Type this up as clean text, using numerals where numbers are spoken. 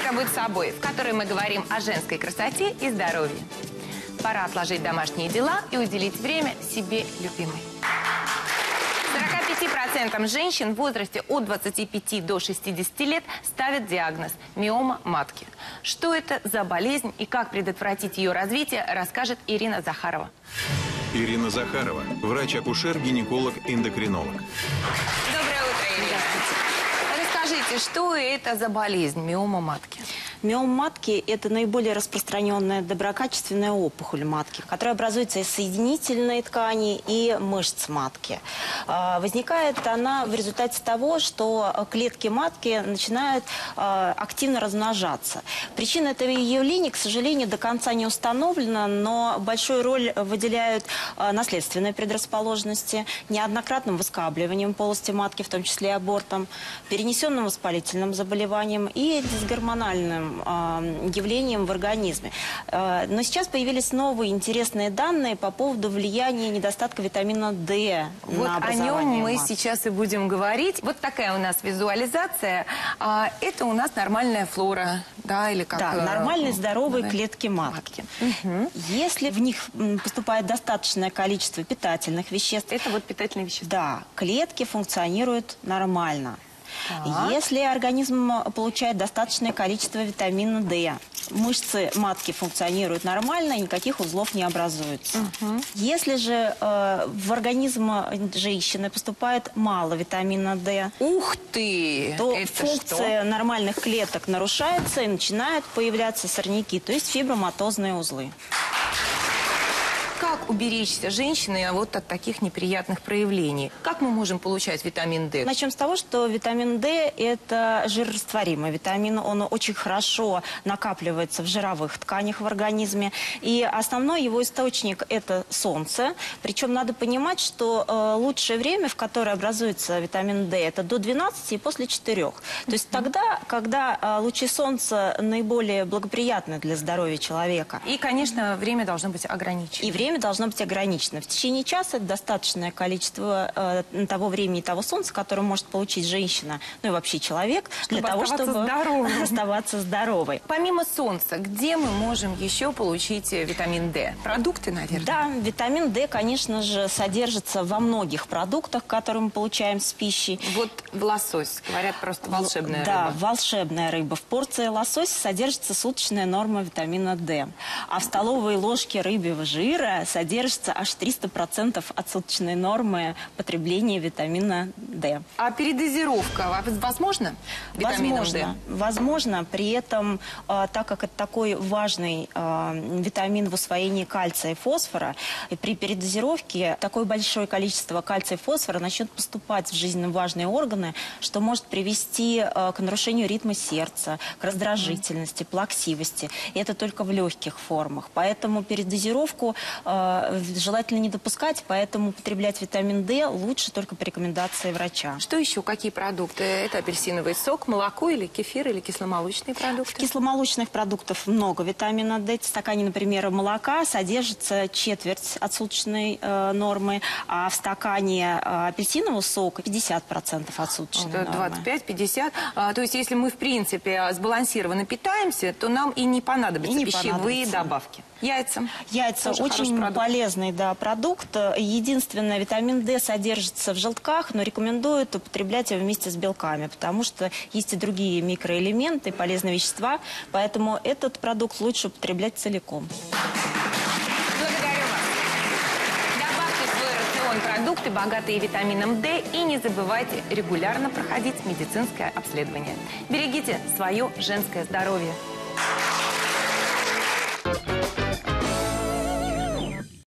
«Утро будь собой», в которой мы говорим о женской красоте и здоровье. Пора отложить домашние дела и уделить время себе любимой. 45% женщин в возрасте от 25 до 60 лет ставят диагноз – миома матки. Что это за болезнь и как предотвратить ее развитие, расскажет Ирина Захарова. Ирина Захарова, врач-акушер, гинеколог, эндокринолог. Доброе утро, Ирина. Расскажите, что это за болезнь миома матки? Миома матки – это наиболее распространенная доброкачественная опухоль матки, которая образуется из соединительной ткани и мышц матки. Возникает она в результате того, что клетки матки начинают активно размножаться. Причина этого явления, к сожалению, до конца не установлена, но большую роль выделяют наследственные предрасположенности, неоднократным выскабливанием полости матки, в том числе абортом, перенесенным воспалительным заболеванием и дисгормональным явлением в организме. Но сейчас появились новые интересные данные по поводу влияния недостатка витамина D на образование о нем мы матки. сейчас и будем говорить. Вот такая у нас визуализация. Это у нас нормальная флора, да, или как? Да, нормальные здоровые клетки матки. Угу. Если в них поступает достаточное количество питательных веществ, Это вот питательные вещества. да, клетки функционируют нормально. Так. Если организм получает достаточное количество витамина D, мышцы матки функционируют нормально, и никаких узлов не образуется. Если же в организм женщины поступает мало витамина D, Ух ты! то Это функция что? нормальных клеток нарушается и начинают появляться сорняки, то есть фиброматозные узлы. Как уберечься женщины вот от таких неприятных проявлений? Как мы можем получать витамин D? Начнем с того, что витамин D – это жирорастворимый витамин. Он очень хорошо накапливается в жировых тканях в организме. И основной его источник – это солнце. Причем надо понимать, что лучшее время, в которое образуется витамин D, это до 12 и после 4. То есть тогда, когда лучи солнца наиболее благоприятны для здоровья человека. И, конечно, время должно быть ограничено. И время должно быть ограничено. В течение часа это достаточное количество того времени, того солнца, которое может получить женщина, ну и вообще человек, для того, чтобы оставаться здоровой. Помимо солнца, где мы можем еще получить витамин D? Продукты, наверное? Да, витамин D, конечно же, содержится во многих продуктах, которые мы получаем с пищей. Вот лосось, говорят, просто волшебная Да, рыба. волшебная рыба. В порции лосося содержится суточная норма витамина D. А в столовой ложке рыбьего жира содержится аж 300% от суточной нормы потребления витамина D. А передозировка возможно? витамином D? Возможно. При этом, так как это такой важный витамин в усвоении кальция и фосфора, и при передозировке такое большое количество кальция и фосфора начнет поступать в жизненно важные органы, что может привести к нарушению ритма сердца, к раздражительности, плаксивости. И это только в легких формах. Поэтому передозировку желательно не допускать, поэтому употреблять витамин D лучше только по рекомендации врача. Что еще? Какие продукты? Это апельсиновый сок, молоко или кефир, или кисломолочные продукты? В кисломолочных продуктах много витамина D. В стакане, например, молока содержится четверть от суточной нормы, а в стакане апельсинового сока 50% от суточной нормы. 25-50. То есть, если мы, в принципе, сбалансированно питаемся, то нам и не понадобятся пищевые добавки. Яйца. Яйца очень полезный продукт. Единственное, витамин D содержится в желтках, но рекомендуют употреблять его вместе с белками, потому что есть и другие микроэлементы, полезные вещества, поэтому этот продукт лучше употреблять целиком. Благодарю вас. Добавьте в свой рацион продукты, богатые витамином D, и не забывайте регулярно проходить медицинское обследование. Берегите свое женское здоровье.